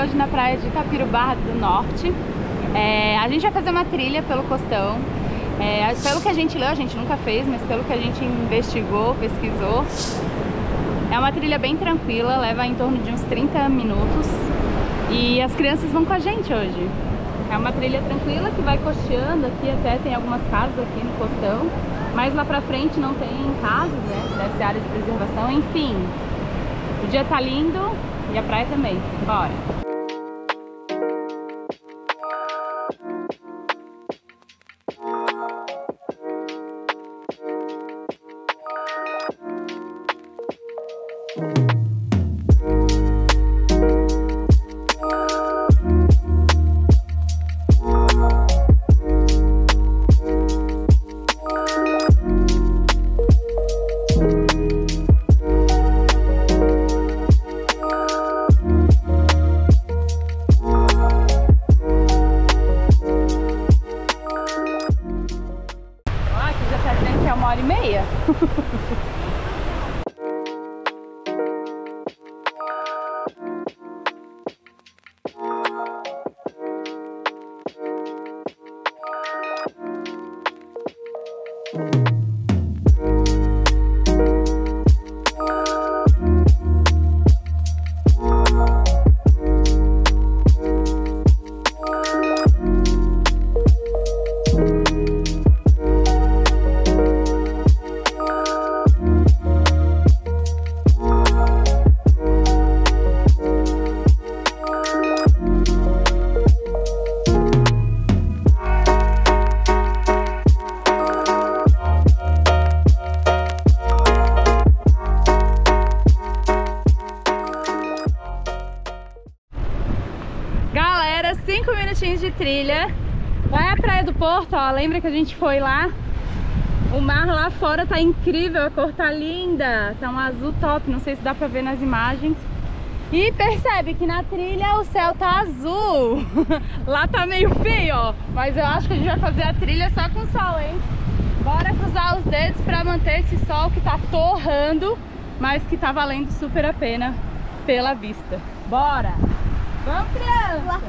hoje na praia de Itapirubá do Norte. A gente vai fazer uma trilha pelo costão. Pelo que a gente leu, a gente nunca fez, mas pelo que a gente investigou, pesquisou, é uma trilha bem tranquila, leva em torno de uns 30 minutos. E as crianças vão com a gente hoje. É uma trilha tranquila que vai costeando aqui, até tem algumas casas aqui no costão. Mas lá pra frente não tem casas, né? Deve ser área de preservação, enfim. O dia tá lindo e a praia também. Bora! É 1h30. Galera, 5 minutinhos de trilha. Lá é a Praia do Porto, ó. Lembra que a gente foi lá? O mar lá fora tá incrível, a cor tá linda. Tá um azul top, não sei se dá pra ver nas imagens. E percebe que na trilha o céu tá azul. Lá tá meio feio, ó. Mas eu acho que a gente vai fazer a trilha só com sol, hein? Bora cruzar os dedos pra manter esse sol que tá torrando, mas que tá valendo super a pena pela vista. Bora! Vamos, criança!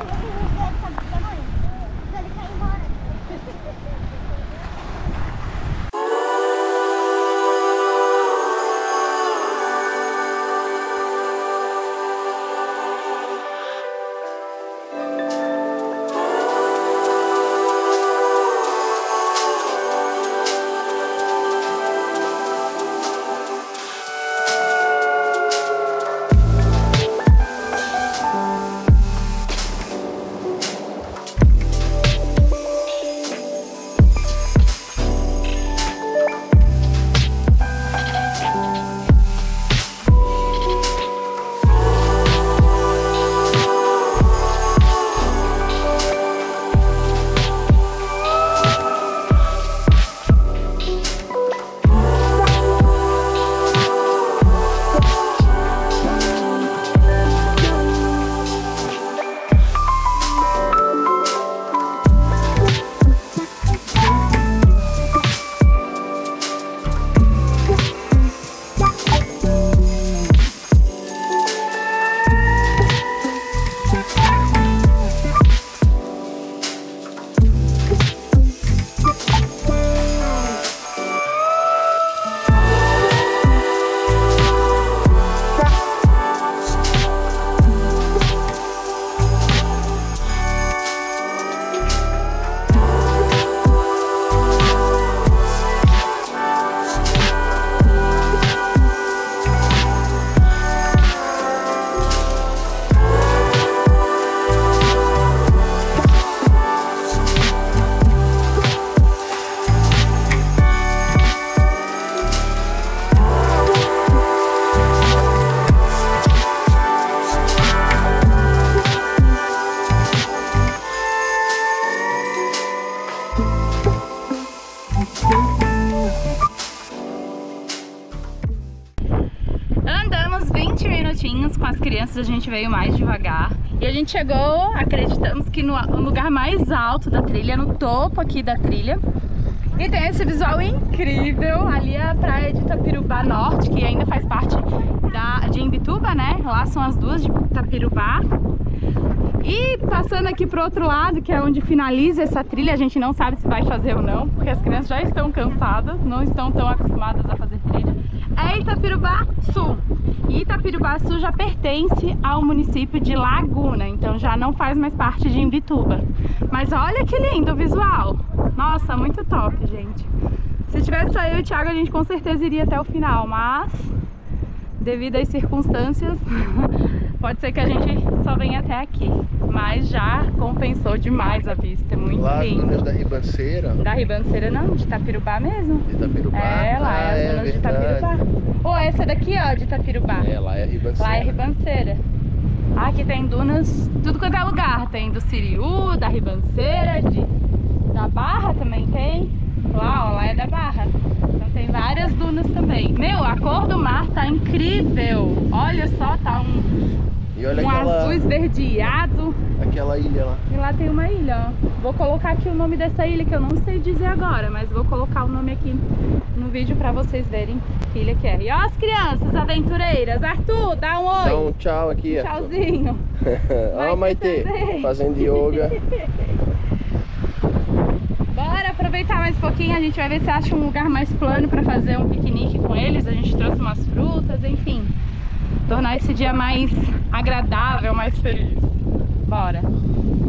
Andamos 20 minutinhos com as crianças, a gente veio mais devagar. E a gente chegou, acreditamos que no lugar mais alto da trilha, no topo aqui da trilha. E tem esse visual incrível. Ali é a praia de Itapirubá Norte, que ainda faz parte de Imbituba, né? Lá são as duas de Itapirubá. E passando aqui pro outro lado, que é onde finaliza essa trilha, a gente não sabe se vai fazer ou não, porque as crianças já estão cansadas, não estão tão acostumadas a fazer trilha. É Itapirubaçu. E Itapirubaçu já pertence ao município de Laguna, então já não faz mais parte de Imbituba. Mas olha que lindo o visual. Nossa, muito top, gente. Se tivesse só eu e o Thiago, a gente com certeza iria até o final, mas devido às circunstâncias, pode ser que a gente só venha até aqui. Mas já compensou demais a vista, é muito lindo. Lagunas da Ribanceira? Da Ribanceira não, de Itapirubá mesmo. De Itapirubá? É, lá é as dunas de Itapirubá. Ou essa daqui, ó, de Itapirubá. É, lá é Ribanceira. Lá é Ribanceira. Aqui tem dunas, tudo quanto é lugar. Tem do Siriú, da Ribanceira, da Barra também tem. Lá, ó, lá é da Barra. Então tem várias dunas também. Meu, a cor do mar tá incrível. Olha só, tá e olha um aquela, azul esverdeado. aquela ilha lá. E lá tem uma ilha, ó. Vou colocar aqui o nome dessa ilha, que eu não sei dizer agora, mas vou colocar o nome aqui no vídeo pra vocês verem que ilha que é. E ó as crianças aventureiras. Arthur, dá um oi. Dá um tchau aqui, um tchauzinho. Ó, Maitê, fazendo yoga. Bora aproveitar mais um pouquinho, a gente vai ver se acha um lugar mais plano pra fazer um piquenique com eles. A gente trouxe umas frutas, enfim. Tornar esse dia mais agradável, mais feliz. Bora!